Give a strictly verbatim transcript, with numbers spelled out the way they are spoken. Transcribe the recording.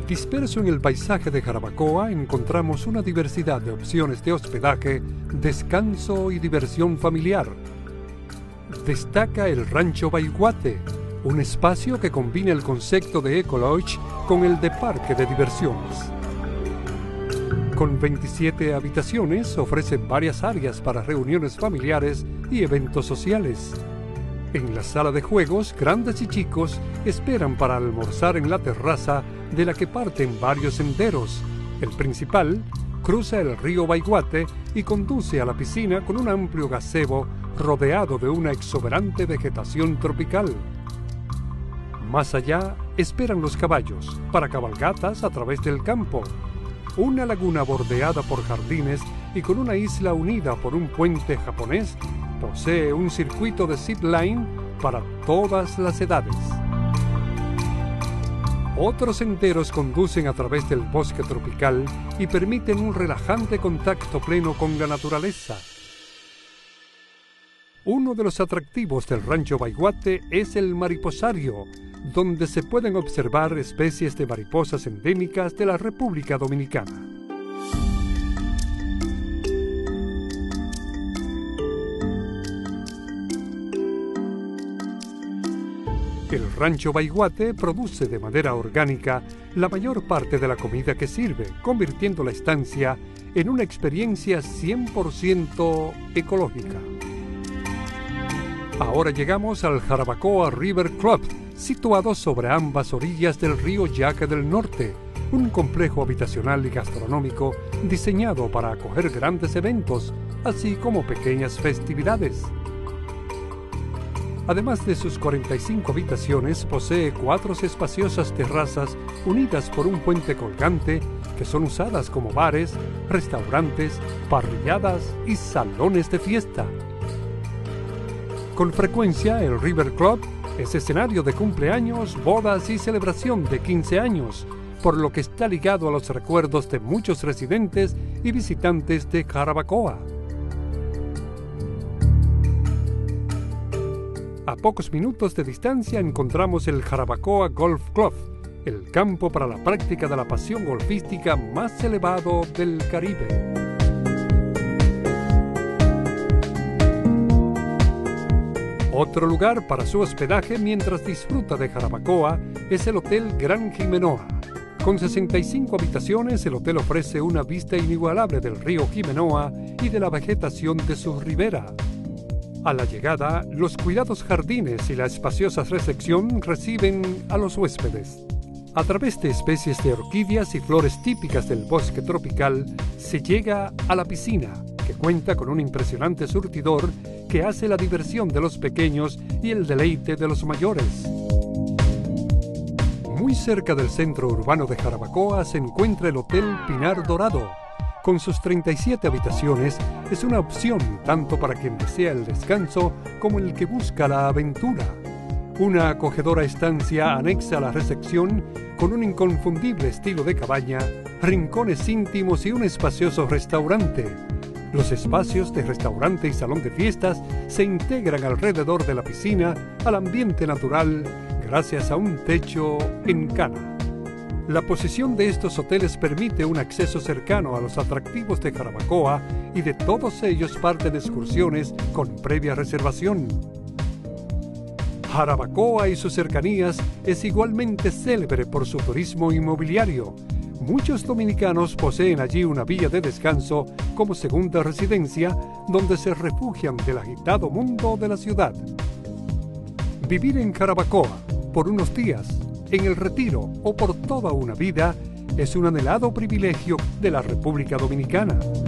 Disperso en el paisaje de Jarabacoa encontramos una diversidad de opciones de hospedaje, descanso y diversión familiar. Destaca el Rancho Baiguate, un espacio que combina el concepto de eco-lodge con el de parque de diversiones. Con veintisiete habitaciones, ofrece varias áreas para reuniones familiares y eventos sociales. En la sala de juegos, grandes y chicos esperan para almorzar en la terraza de la que parten varios senderos. El principal cruza el río Baiguate y conduce a la piscina con un amplio gazebo rodeado de una exuberante vegetación tropical. Más allá esperan los caballos para cabalgatas a través del campo. Una laguna bordeada por jardines y con una isla unida por un puente japonés posee un circuito de zipline para todas las edades. Otros senderos conducen a través del bosque tropical y permiten un relajante contacto pleno con la naturaleza. Uno de los atractivos del Rancho Baiguate es el mariposario, donde se pueden observar especies de mariposas endémicas de la República Dominicana. El Rancho Baiguate produce de manera orgánica la mayor parte de la comida que sirve, convirtiendo la estancia en una experiencia cien por ciento ecológica. Ahora llegamos al Jarabacoa River Club, situado sobre ambas orillas del río Yaque del Norte, un complejo habitacional y gastronómico diseñado para acoger grandes eventos, así como pequeñas festividades. Además de sus cuarenta y cinco habitaciones, posee cuatro espaciosas terrazas unidas por un puente colgante que son usadas como bares, restaurantes, parrilladas y salones de fiesta. Con frecuencia, el River Club es escenario de cumpleaños, bodas y celebración de quince años, por lo que está ligado a los recuerdos de muchos residentes y visitantes de Jarabacoa. A pocos minutos de distancia encontramos el Jarabacoa Golf Club, el campo para la práctica de la pasión golfística más elevado del Caribe. Otro lugar para su hospedaje mientras disfruta de Jarabacoa es el Hotel Gran Jimenoa. Con sesenta y cinco habitaciones, el hotel ofrece una vista inigualable del río Jimenoa y de la vegetación de su ribera. A la llegada, los cuidados jardines y la espaciosa recepción reciben a los huéspedes. A través de especies de orquídeas y flores típicas del bosque tropical, se llega a la piscina, que cuenta con un impresionante surtidor que hace la diversión de los pequeños y el deleite de los mayores. Muy cerca del centro urbano de Jarabacoa se encuentra el Hotel Pinar Dorado. Con sus treinta y siete habitaciones, es una opción tanto para quien desea el descanso como el que busca la aventura. Una acogedora estancia anexa a la recepción con un inconfundible estilo de cabaña, rincones íntimos y un espacioso restaurante. Los espacios de restaurante y salón de fiestas se integran alrededor de la piscina al ambiente natural gracias a un techo en cana. La posición de estos hoteles permite un acceso cercano a los atractivos de Jarabacoa y de todos ellos parten excursiones con previa reservación. Jarabacoa y sus cercanías es igualmente célebre por su turismo inmobiliario. Muchos dominicanos poseen allí una villa de descanso como segunda residencia donde se refugian del agitado mundo de la ciudad. Vivir en Jarabacoa por unos días, en el Retiro o por toda una vida es un anhelado privilegio de la República Dominicana.